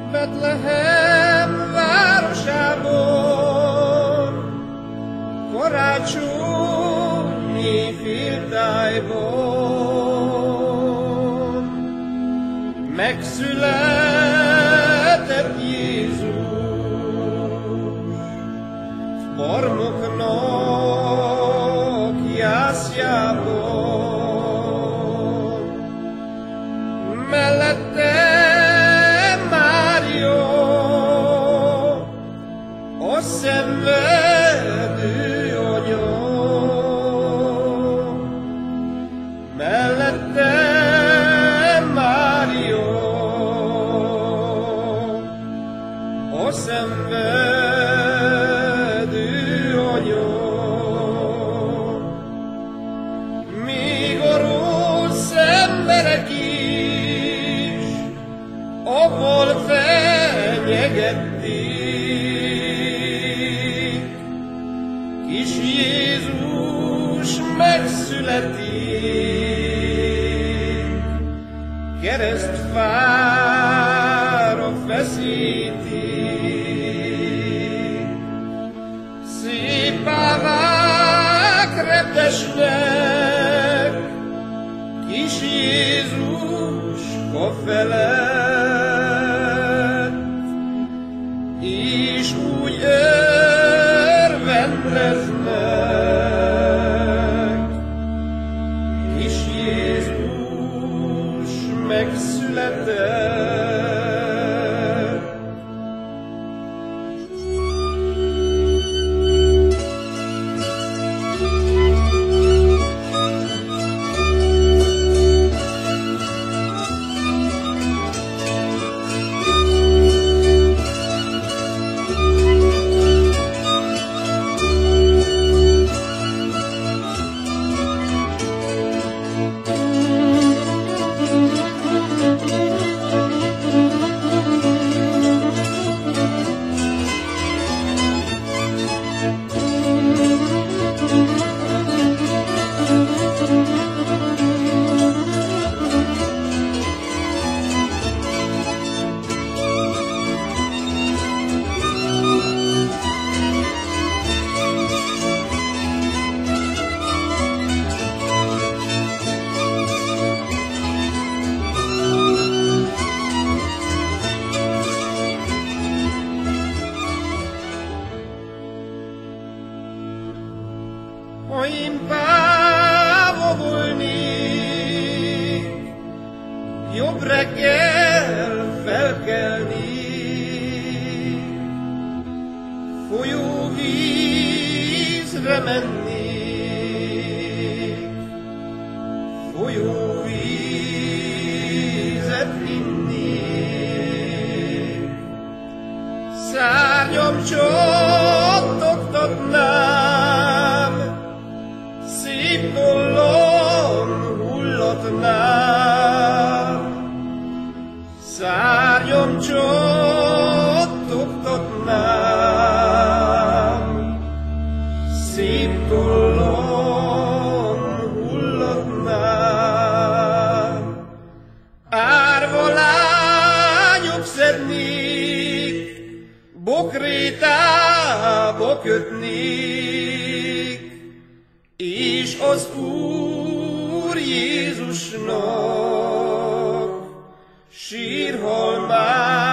Betlehem városában, karácsonyi féltájban megszületett Jézus, barmoknak jászjában, mellette a szenvedő anya, mellette Mária, a szenvedő anya. Még a rossz emberek is avval fenyegették, kis Jézus megszületik, keresztfára feszítik. Szép ávák repesnek kis Jézuska felett, és úgy örvendeznek, kis Jézus megszületett. Ha én páva volnék, jobb reggel felkelnék, folyóvízre mennék, folyóvízet innék, szárnyam csattogtatnám, szép tollon hullatnám, szárnyam csattogtatnám, szép tollon hullatnám. Árva lányok szednék, bokrétába kötnék, és az Úr Jézusnak sírhalmát